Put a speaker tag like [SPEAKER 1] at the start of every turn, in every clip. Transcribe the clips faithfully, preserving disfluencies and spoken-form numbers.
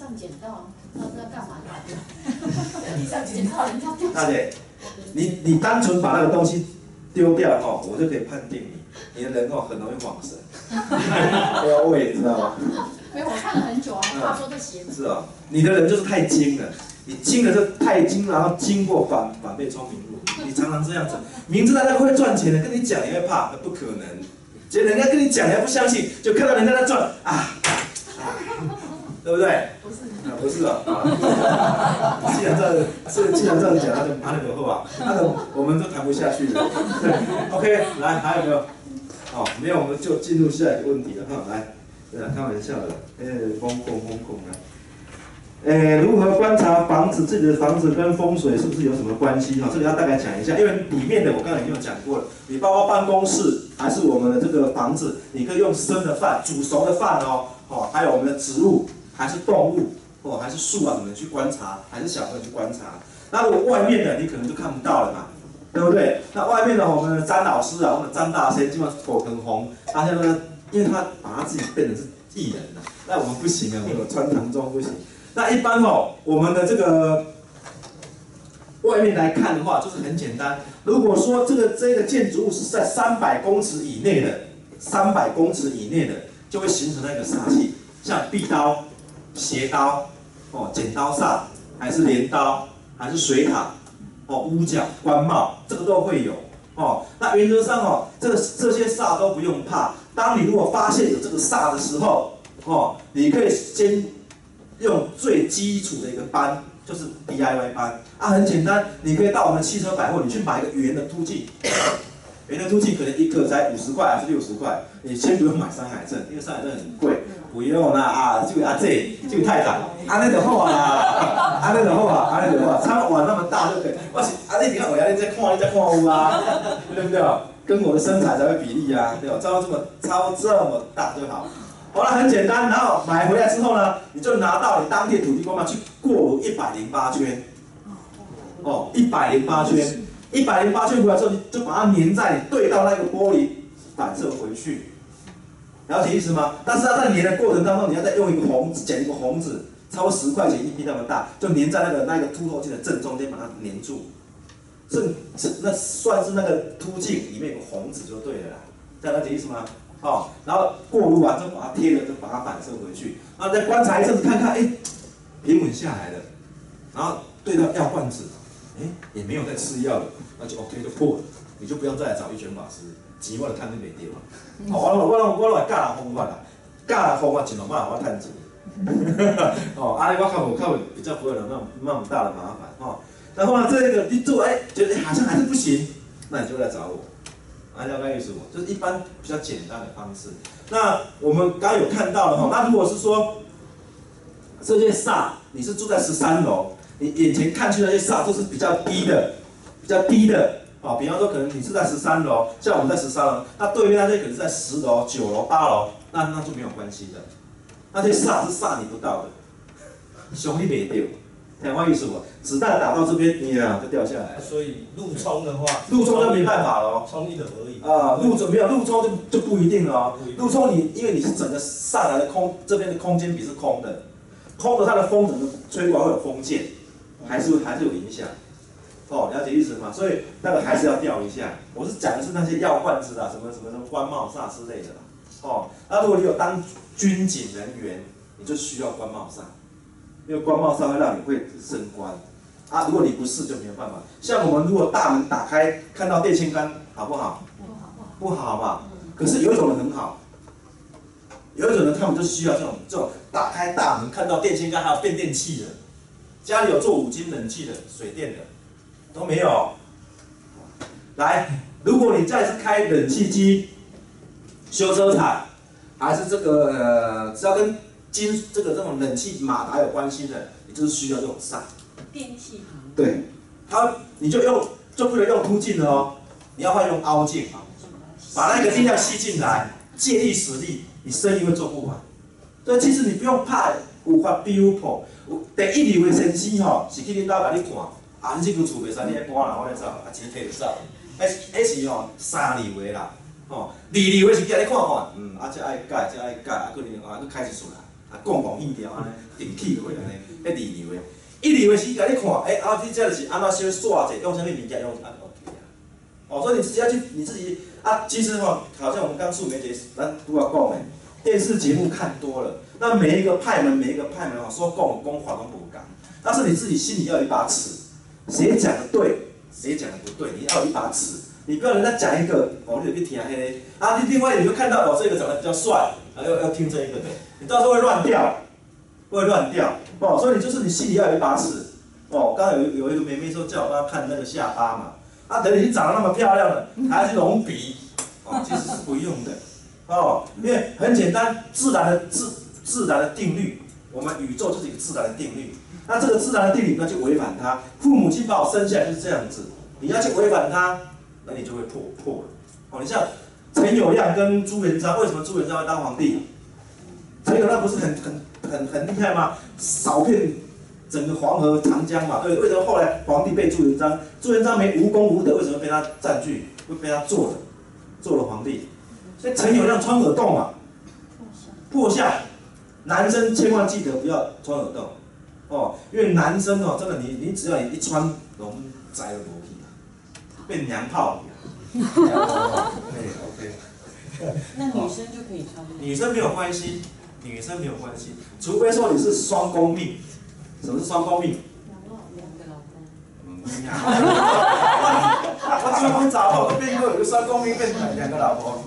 [SPEAKER 1] 上捡到，不知道在干嘛的。地上捡到人家掉。
[SPEAKER 2] 大姐，你你单纯把那个东西丢掉哦，我就可以判定你，你的人哦很容易晃神，不要喂，知道吗？
[SPEAKER 1] 没有，我看了很久啊，怕说这鞋子。
[SPEAKER 2] 是啊，你的人就是太精了，你精了就太精，然后经过反反被聪明误，你常常这样子，明知道那个会赚钱的，跟你讲你会怕，不可能。结果人家跟你讲你还不相信，就看到人家在赚啊，啊对不对？
[SPEAKER 1] 不是，
[SPEAKER 2] 啊不是啊，啊既然这样，这既然这样讲，那就拿那个后啊，那个我们都谈不下去了。OK， 来还有没有？哦，没有，我们就进入下一个问题了哈，来。对啊，开玩笑的，呃，疯狂疯狂啊！呃，如何观察房子自己的房子跟风水是不是有什么关系？哈，这个要大概讲一下，因为里面的我刚才已经有讲过了，你包括办公室还是我们的这个房子，你可以用生的饭、煮熟的饭哦，哦，还有我们的植物，还是动物，哦，还是树啊，怎么去观察，还是小朋友去观察。那如果外面的你可能就看不到了嘛，对不对？那外面的我们的詹老师啊，我们的张大仙，基本上口很红，他现在。因为他把他自己变成是艺人了，那我们不行啊，我们穿堂装不行。那一般哦，我们的这个外面来看的话，就是很简单。如果说这个这个建筑物是在三百公尺以内的，三百公尺以内的，就会形成那个煞气，像壁刀、斜刀、哦剪刀煞，还是镰刀，还是水塔、哦屋角、官帽，这个都会有。哦，那原则上哦，这个这些煞都不用怕。当你如果发现有这个煞的时候，哦，你可以先用最基础的一个扳，就是 D I Y 扳啊，很简单，你可以到我们汽车百货，你去买一个圆的凸镜，圆的凸镜可能一个才五十块还是六十块，你先不用买山海镇，因为山海镇很贵，不用啦啊，这个啊这这个太大，啊那就好啊，啊那就好啊，啊那就好啊，餐碗那么大就可以，我是啊你你看我呀，你在看你在看有啊，对不对？跟我的身材才会比例啊，对吧？超这么超这么大就好。好了，很简单。然后买回来之后呢，你就拿到你当地土地公庙去过炉一百零八圈。哦，一百零八圈，一百零八圈回来之后，你就把它粘在你对到那个玻璃反射回去，了解意思吗？但是它在粘的过程当中，你要再用一个红剪一个红纸，超过十块钱一批那么大，就粘在那个那个凸透镜的正中间，把它粘住。正那算是那个凸镜里面有个红纸就对了啦，这样了解意思吗？哦，然后过炉完之后把它贴了，就把它反射回去，然后再观察一阵子看看，哎，平稳下来了，然后对到药罐子，哎，也没有再吃药了，那就 OK 就破了，你就不用再来找一拳法师，钱我就赚你袂到啊。哦，我我我我来教人方法啦，教人方法尽量帮我赚钱。哦，安尼我较无较比较不会有那那么大的麻烦哦。然后呢，这个你做哎，觉得好像还是不行，那你就来找我。啊，了解意思吗？就是一般比较简单的方式。那我们刚刚有看到了哈，那如果是说这些煞，你是住在十三楼，你眼前看去那些煞都是比较低的，比较低的啊。比方说，可能你是在十三楼，像我们在十三楼，那对面那些可能是在十楼、九楼、八楼，那那就没有关系的。那些煞是煞你不到的，兄弟没丢。听我意思不？子弹打到这边，你啊就掉下来。
[SPEAKER 3] 所以路冲的话，
[SPEAKER 2] 路冲就没办法了哦。
[SPEAKER 3] 冲一楼而已。
[SPEAKER 2] 啊，路冲没有路冲就就不一定了哦。路冲你因为你是整个上来的空，这边的空间比是空的，空的它的风整个吹过来会有风剑，还是还是有影响。哦，了解意思吗？所以那个还是要调一下。我是讲的是那些药罐子啊，什么什么什么官帽煞之类的啦。哦，那如果你有当军警人员，你就需要官帽煞。因为官帽煞会让你会升官，啊，如果你不是就没有办法。像我们如果大门打开看到电线杆，好不好？
[SPEAKER 1] 不好
[SPEAKER 2] 不好嘛。可是有一种人很好，有一种人他们就需要这种这种打开大门看到电线杆，还有变电器的，家里有做五金冷气的、水电的都没有。来，如果你家里是开冷气机、修车厂，还是这个呃，只要跟金这个这种冷气马达有关系的，你就是需要这种煞。
[SPEAKER 1] 电器行。
[SPEAKER 2] 对，它你就用就不能用凸镜了哦，你要换用凹镜，把那个力量吸进来，借力使力，你生意会做不完。所以其实你不用怕有法比有破，第一流的先生吼是去恁兜甲你看，啊你这间厝袂使，你爱搬啦，我来走，啊钱摕就走。迄迄是吼三流的啦，吼二流的是叫你看看，嗯，啊这爱改，这爱改，啊可能啊佫开一厝啦。 啊，共共意调安尼，定气就会安尼，迄二流的，一流的时甲你看，诶、欸，啊，你这就是安怎小刷者，用什么物件用安 OK 啊？哦，所以你自己要去，你自己啊，其实哈，好像我们刚素梅姐咱拄啊讲的，电视节目看多了，那每一个派门，每一个派门啊，说讲讲法都不同，但是你自己心里要有一把尺，谁讲的对，谁讲的不对，你要有一把尺。你不要人家讲一个，哦，你就去听黑嘞，啊，你另外你就看到哦，这个长得比较帅，啊，要要听这一个的，你到时候会乱掉，会乱掉，哦，所以你就是你心里要有一把尺，哦，刚刚有有一个妹妹说叫我帮她看那个下巴嘛，啊，等你长得那么漂亮了，还要去隆鼻，哦，其实是不用的，哦，因为很简单，自然的自自然的定律，我们宇宙就是一个自然的定律，那这个自然的定律不要去违反它，父母亲把我生下来就是这样子，你要去违反它。那你就会破破了。哦，你像陈友谅跟朱元璋，为什么朱元璋会当皇帝？陈友谅不是很很很很厉害吗？扫遍整个黄河、长江嘛，对。为什么后来皇帝被朱元璋？朱元璋没无功无德，为什么被他占据？会被他做了，做了皇帝。所以陈友谅穿耳洞嘛，破相。男生千万记得不要穿耳洞，哦，因为男生哦，真的你你只要你一穿，拢栽了无去。变娘炮，对 OK。
[SPEAKER 4] 那女生就可以穿吗？
[SPEAKER 2] 女生没有关系，女生没有关系，除非说你是双公命。什么是双公命？
[SPEAKER 4] 两个老公。
[SPEAKER 2] 嗯，一样。我结婚早后都变过有个双公命，变两个老婆。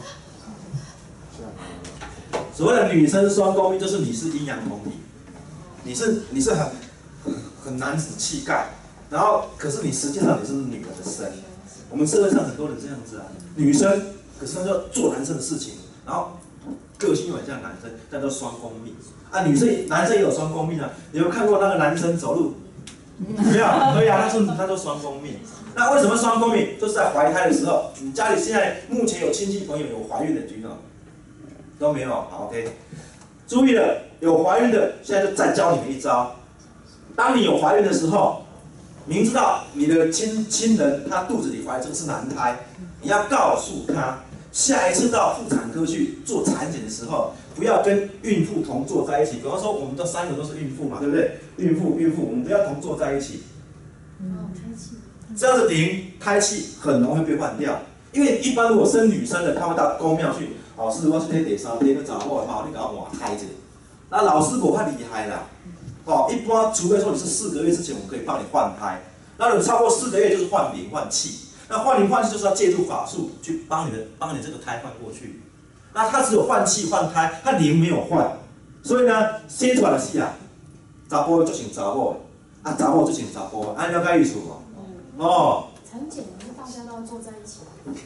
[SPEAKER 2] 所谓的女生双公命，就是你是阴阳同体，你是你是很很男子气概，然后可是你实际上你是女人的身。我们社会上很多人这样子啊，女生，可是她就做男生的事情，然后个性又很像男生，叫做双公命啊。女生、男生也有双公命啊。你有看过那个男生走路？没有，对呀、啊，他是他说双公命。那为什么双公命？就是在怀胎的时候，你家里现在目前有亲戚朋友有怀孕的举手，都没有，好 OK。注意了，有怀孕的，现在就再教你们一招。当你有怀孕的时候。明知道你的亲亲人他肚子里怀这个是男胎，你要告诉他，下一次到妇产科去做产检的时候，不要跟孕妇同坐在一起。比方说，我们这三个都是孕妇嘛，对不对？孕妇孕妇，我们不要同坐在一起。
[SPEAKER 1] 哦，胎气。
[SPEAKER 2] 这样子零胎气很容易被换掉，因为一般如果生女生的，他会到公庙去，哦，师傅我今天第三天去找我嘛，你给我换胎子。那老师傅他厉害啦。哦，一般除非说你是四个月之前，我们可以帮你换胎。那如果超过四个月，就是换灵换气。那换灵换气就是要借助法术去帮你的，帮你这个胎换过去。那他只有换气换胎，他灵没有换。所以呢，生出来是啊，查甫就像查某，啊查某就像查甫，按了解意思无？哦。
[SPEAKER 1] 产检不是大家都要坐在一起吗？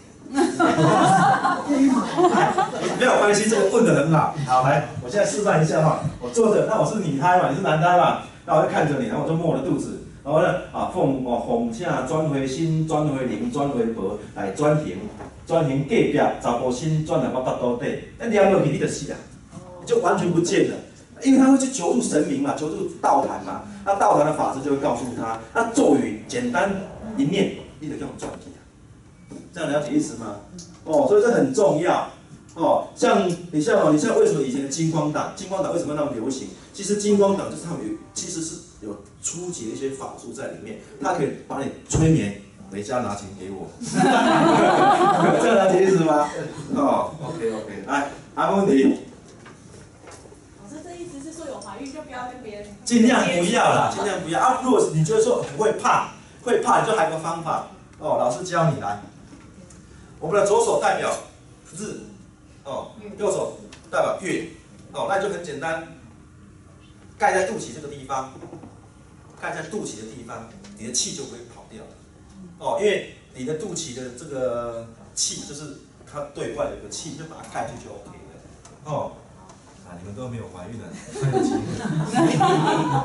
[SPEAKER 2] 没有关系，这个问得很好。好，来，我现在示范一下哈。我坐着，那我是女胎嘛，你是男胎嘛，那我就看着你，然后我就摸我的肚子，然后呢，啊，奉哦奉请转回心、转回灵、转回婆来转形，转形隔壁查甫心转来我腹肚底，那念落去你就死啊，就完全不见了。因为他会去求助神明嘛，求助道坛嘛，那道坛的法师就会告诉他，那咒语简单一念，你就叫转去。这样了解意思吗？哦，所以这很重要哦。像你像哦，你像为什么以前的金光党，金光党为什么那么流行？其实金光党就是他们有，其实是有初级的一些法术在里面，它可以把你催眠。回家拿钱给我，这样了解意思吗？哦 ，OK OK， 来，还有问题？
[SPEAKER 5] 老师，这意思是说有怀孕就不要跟别人
[SPEAKER 2] 尽量不要啦，尽量不要啊！如果你觉得说会怕，会怕，你就还有个方法哦，老师教你来。我们的左手代表日，哦，右手代表月，哦，那就很简单，盖在肚脐这个地方，盖在肚脐的地方，你的气就不会跑掉了。哦，因为你的肚脐的这个气，就是它对外有个气，就把它盖住就 OK 了。哦，啊，你们都没有怀孕了，还有机会。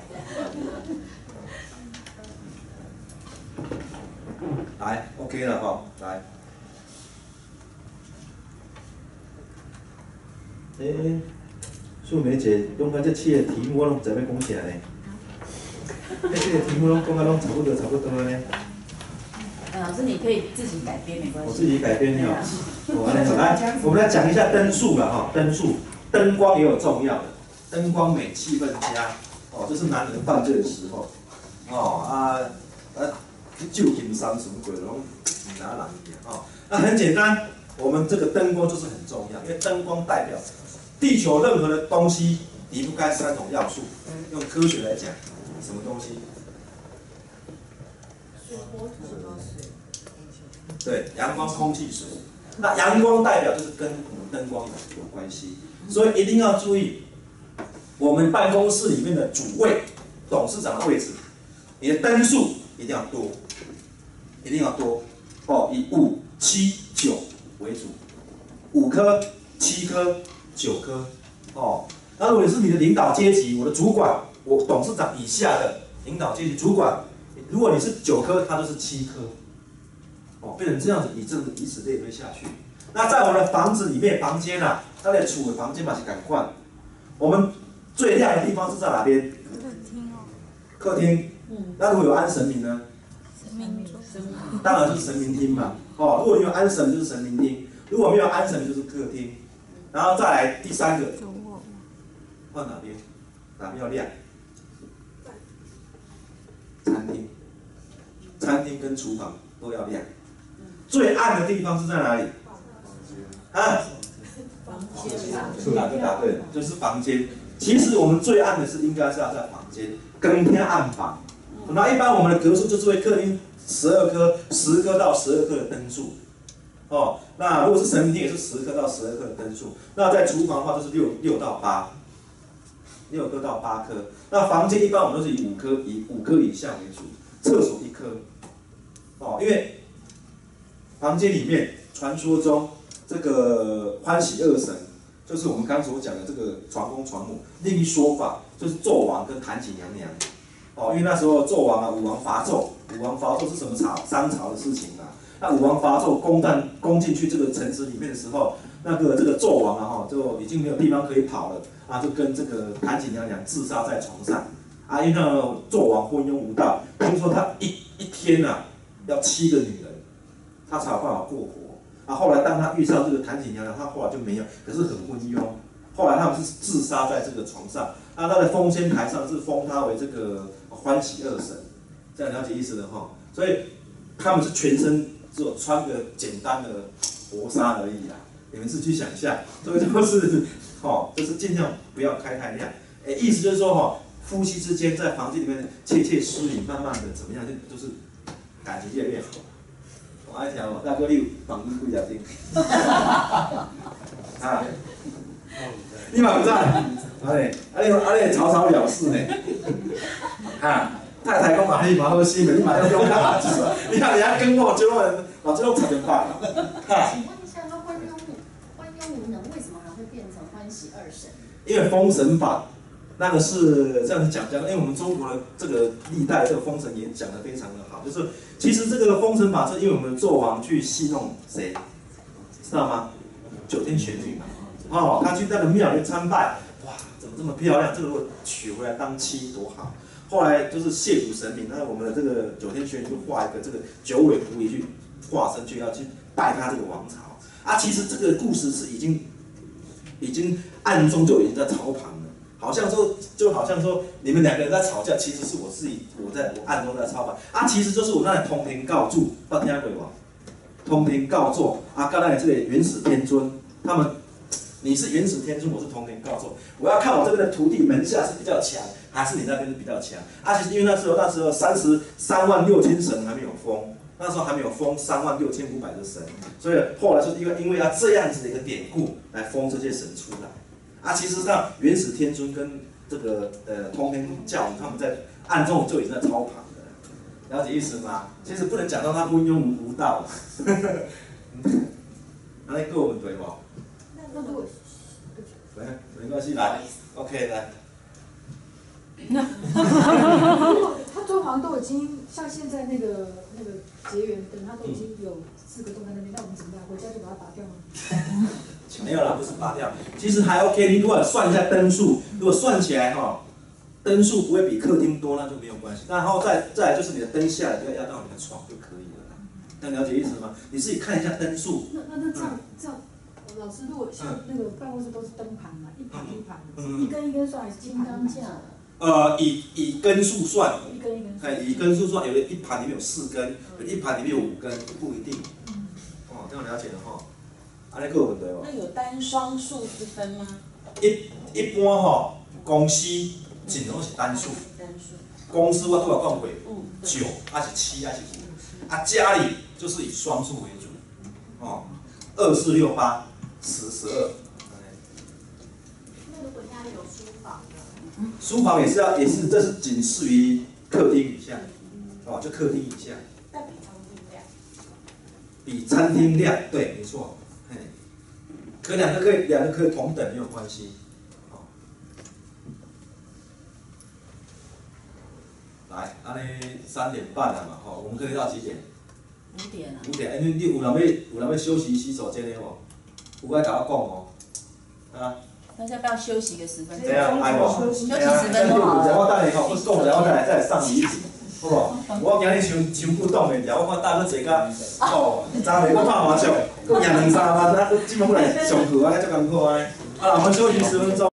[SPEAKER 2] 来 ，OK 了哈、哦，来。诶、欸，素梅姐用咱这七个题目，我拢不知要讲啥呢。欸，这个题目拢讲啊，拢差不多，差不多呢。
[SPEAKER 4] 老师，你可以自己改编，没关系。
[SPEAKER 2] 我自己改编哈。我来，来，我们来讲一下灯数了哈，灯数，灯光也有重要的。 灯光美，气氛佳，哦，这是男人犯罪的时候，哦啊啊，去救金山什么鬼拢唔拿人去哦。那很简单，我们这个灯光就是很重要，因为灯光代表地球任何的东西离不开三种要素。用科学来讲，什么东西？
[SPEAKER 5] 水、火、土。
[SPEAKER 2] 对，阳光、空气、水。那阳光代表就是跟灯光有有关系，所以一定要注意，我们办公室里面的主位、董事长的位置，你的灯数一定要多，一定要多哦，以五、七、九为主，五颗、七颗、九颗哦。那如果是你的领导阶级，我的主管，我董事长以下的领导阶级主管，如果你是九颗，它就是七颗。哦，变成这样子，以这以此类推下去。那在我们的房子里面，房间啊，它的储的房间嘛是赶快。我们最亮的地方是在哪边？
[SPEAKER 6] 客厅哦。
[SPEAKER 2] 客厅。嗯。那如果有安神明呢？
[SPEAKER 6] 神明桌。
[SPEAKER 2] 当然就是神明厅嘛。哦，如果你有安神，就是神明厅；如果没有安神，就是客厅。然后再来第三个。换哪边？哪边要亮？餐厅。餐厅跟厨房都要亮。最暗的地方是在哪里？啊？
[SPEAKER 1] 房间。
[SPEAKER 2] 答对答对，就是房间。其实我们最暗的是应该是要在房间，更天暗房。那一般我们的格数就是会客厅十二颗、十颗到十二颗的灯数。哦，那如果是神明厅也是十颗到十二颗的灯数。那在厨房的话就是六六到八，六颗到八颗。那房间一般我们都是以五颗以五颗以下为主，厕所一颗。哦，因为房间里面传说中这个欢喜二神，就是我们刚所讲的这个传公传母。另一说法就是纣王跟妲己娘娘。哦，因为那时候纣王啊，武王伐纣，武王伐纣是什么朝？商朝的事情啊。那武王伐纣攻占攻进去这个城池里面的时候，那个这个纣王啊哈，就已经没有地方可以跑了啊，就跟这个妲己娘娘自杀在床上啊。因为那个纣王昏庸无道，听说他一一天啊要七个女人，他才有办法过活。啊，后来当他遇上这个妲己娘娘，他后来就没有，可是很昏庸。后来他们是自杀在这个床上，啊，他的封仙台上是封他为这个欢喜二神，这样了解意思了哈。所以他们是全身只有穿个简单的薄纱而已啦，你们自己去想象，这个就是哦，就是尽量不要开太亮。哎，意思就是说哈，夫妻之间在房间里面窃窃私语，慢慢的怎么样，就就是感情越来越好。我爱听哦，大哥你有房间几只钟？啊，你嘛不知？哎，啊你啊你草草了事呢？啊，太太讲嘛，你嘛好心的，你嘛要勇敢一点。你看人家跟我这种人，我这种差点办。
[SPEAKER 1] 请问一下，那欢忧欢忧无能为什么还会变成欢喜二神？
[SPEAKER 2] 因为封神榜那个是这样子讲讲，因为我们中国的这个历代这个封神也讲得非常的好，就是其实这个封神榜是因为我们的纣王去戏弄谁，知道吗？九天玄女嘛，哦，他去那个庙里参拜，哇，怎么这么漂亮？这个如果娶回来当妻多好。后来就是谢主神明，那我们的这个九天玄女就画一个这个九尾狐狸去化身去要去拜他这个王朝啊。其实这个故事是已经已经暗中就已经在操盘了。好像说，就好像说，你们两个人在吵架，其实是我自己，我在我暗中在操盘啊，其实就是我那里通天告注，到听过无？通天告作啊，刚才这里元始天尊，他们，你是元始天尊，我是通天告作，我要看我这边的徒弟门下是比较强，还是你那边是比较强啊？其实因为那时候那时候三十三万六千神还没有封，那时候还没有封三万六千五百个神，所以后来就是因为因为要这样子的一个典故来封这些神出来。啊，其实上元始天尊跟这个呃通天教他们在暗中就已经在操盘了，了解意思吗？其实不能讲到他昏庸无道，那你跟我们对不？
[SPEAKER 1] 那如果
[SPEAKER 2] 来，没关系，来 ，OK， 来。
[SPEAKER 7] 如果他装潢都已经像现在那个那个结缘灯，他都已经有四个洞在那边，那我们怎么办？回家就把它拔掉吗？
[SPEAKER 2] 没有啦，不是拔掉，其实还 OK。你如果算一下灯数，如果算起来哈、哦，灯数不会比客厅多，那就没有关系。然后再再来就是你的灯下来不要压到你的床就可以了啦。那了解意思吗？你自己看一下灯数。
[SPEAKER 7] 那那那这样、嗯、这样，呃， 老师，如果像那个办公室都是灯盘嘛，一盘一盘，
[SPEAKER 2] 嗯
[SPEAKER 7] 一根一根算还是
[SPEAKER 1] 金刚架，
[SPEAKER 2] 呃，以以根数算，
[SPEAKER 7] 一根一根
[SPEAKER 2] 哎，以根数算，有的一盘里面有四根，有一盘里面有五根，不一定。哦，这样了解了哈。安尼还有问题无？
[SPEAKER 4] 那有单双数之分吗？
[SPEAKER 2] 一一般吼，公司尽量是单数，
[SPEAKER 4] 单数。
[SPEAKER 2] 公司我都有讲过，
[SPEAKER 4] 嗯。
[SPEAKER 2] 九还是七还是五，啊，家里就是以双数为主，哦，二四六八，十十二。
[SPEAKER 5] 那如果家里有书房呢？
[SPEAKER 2] 书房也是要，也是，这是仅次于客厅以下，哦，就客厅以下。
[SPEAKER 5] 但比餐厅亮。
[SPEAKER 2] 比餐厅亮，对，没错，嘿，可两个可以，两个可以同等没有关系，哦。来，安尼三点半了嘛，吼，我们可以到几点？
[SPEAKER 4] 五点啊。
[SPEAKER 2] 五点，哎，你你有人要有人要休息洗手间的无？有爱甲我讲哦，啊。
[SPEAKER 4] 大家要不要休息个十分钟？
[SPEAKER 2] 怎样？爱无？
[SPEAKER 7] 休息
[SPEAKER 4] 休息十分钟好了。
[SPEAKER 2] 我等下吼，我讲了，我等下再来上你一集，好不？我今日伤伤不动的，我看大哥坐甲，哦，昨暝我拍麻将，佫赢两三万，啊，佫即摆过来上课，安尼足艰苦安尼。啊，我们休息十分钟。